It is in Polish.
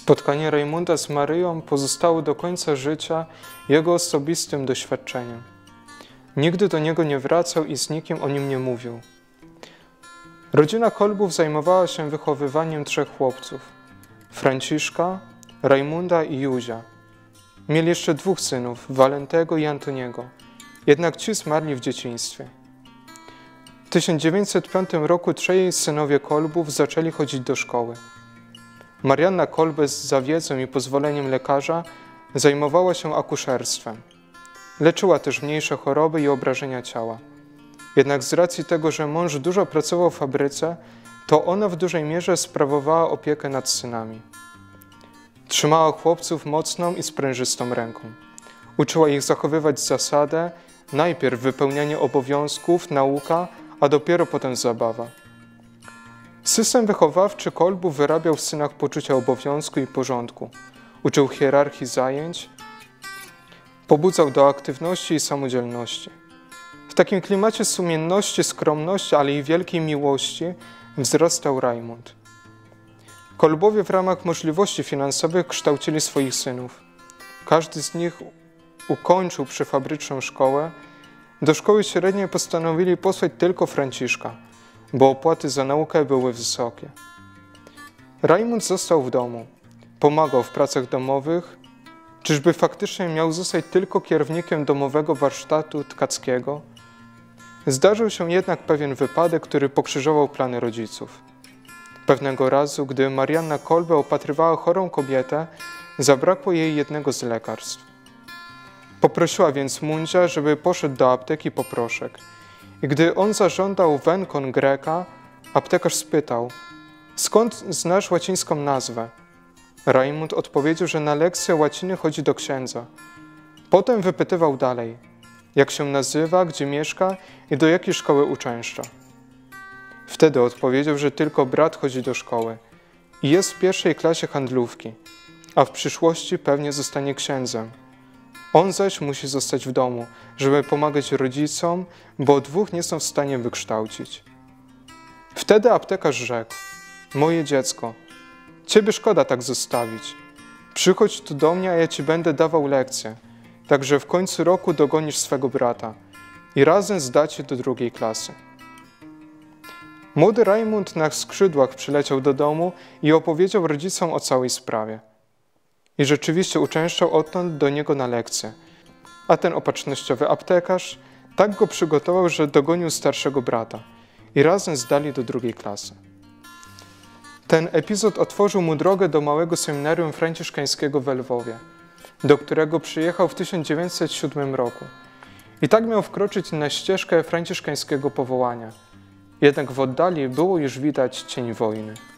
Spotkanie Rajmunda z Maryją pozostało do końca życia jego osobistym doświadczeniem. Nigdy do niego nie wracał i z nikim o nim nie mówił. Rodzina Kolbów zajmowała się wychowywaniem 3 chłopców: Franciszka, Rajmunda i Józia. Mieli jeszcze 2 synów, Walentego i Antoniego, jednak ci zmarli w dzieciństwie. W 1905 roku 3 synowie Kolbów zaczęli chodzić do szkoły. Marianna Kolbe za wiedzą i pozwoleniem lekarza zajmowała się akuszerstwem. Leczyła też mniejsze choroby i obrażenia ciała. Jednak z racji tego, że mąż dużo pracował w fabryce, to ona w dużej mierze sprawowała opiekę nad synami. Trzymała chłopców mocną i sprężystą ręką. Uczyła ich zachowywać zasadę: najpierw wypełnianie obowiązków, nauka, a dopiero potem zabawa. System wychowawczy Kolbów wyrabiał w synach poczucie obowiązku i porządku. Uczył hierarchii zajęć, pobudzał do aktywności i samodzielności. W takim klimacie sumienności, skromności, ale i wielkiej miłości wzrastał Rajmund. Kolbowie w ramach możliwości finansowych kształcili swoich synów. Każdy z nich ukończył przyfabryczną szkołę. Do szkoły średniej postanowili posłać tylko Franciszka, bo opłaty za naukę były wysokie. Rajmund został w domu, pomagał w pracach domowych. Czyżby faktycznie miał zostać tylko kierownikiem domowego warsztatu tkackiego? Zdarzył się jednak pewien wypadek, który pokrzyżował plany rodziców. Pewnego razu, gdy Marianna Kolbe opatrywała chorą kobietę, zabrakło jej jednego z lekarstw. Poprosiła więc Mundzia, żeby poszedł do apteki po proszek. I gdy on zażądał Vencon Greca, aptekarz spytał: skąd znasz łacińską nazwę? Rajmund odpowiedział, że na lekcję łaciny chodzi do księdza. Potem wypytywał dalej, jak się nazywa, gdzie mieszka i do jakiej szkoły uczęszcza. Wtedy odpowiedział, że tylko brat chodzi do szkoły i jest w 1. klasie handlówki, a w przyszłości pewnie zostanie księdzem. On zaś musi zostać w domu, żeby pomagać rodzicom, bo 2 nie są w stanie wykształcić. Wtedy aptekarz rzekł: moje dziecko, ciebie szkoda tak zostawić. Przychodź tu do mnie, a ja ci będę dawał lekcje, tak że w końcu roku dogonisz swego brata i razem zdacie do 2. klasy. Młody Rajmund na skrzydłach przyleciał do domu i opowiedział rodzicom o całej sprawie. I rzeczywiście uczęszczał odtąd do niego na lekcję, a ten opatrznościowy aptekarz tak go przygotował, że dogonił starszego brata i razem zdali do 2. klasy. Ten epizod otworzył mu drogę do małego seminarium franciszkańskiego w Lwowie, do którego przyjechał w 1907 roku. I tak miał wkroczyć na ścieżkę franciszkańskiego powołania. Jednak w oddali było już widać cień wojny.